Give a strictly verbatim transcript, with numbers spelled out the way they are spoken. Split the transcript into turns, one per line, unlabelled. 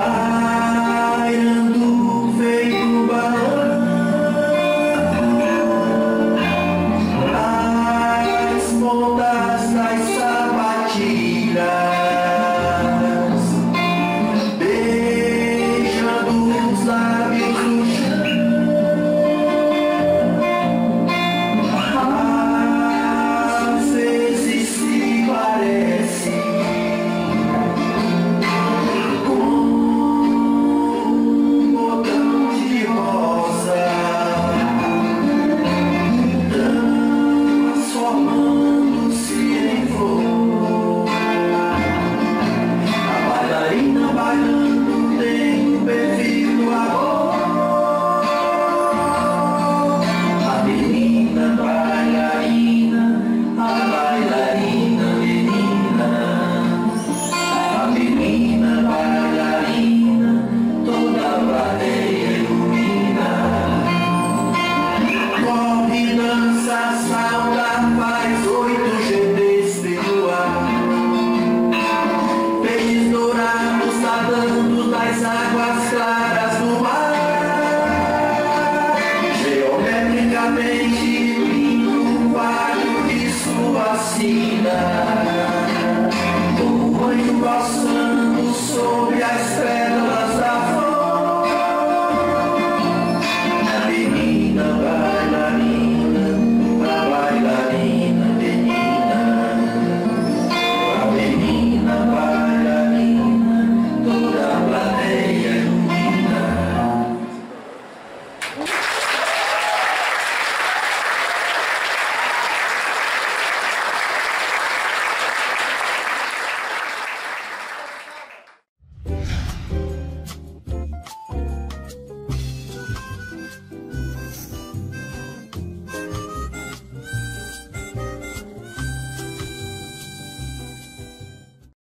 pairando feito balão, as pontas das sapatilhas, beijando os lábios do chão. Às vezes se parece das águas claras do mar, geometricamente lindo o vale de sua sina, como um anjo passando sobre as pétalas da flor. A menina bailarina, a bailarina menina, a menina bailarina, toda a plateia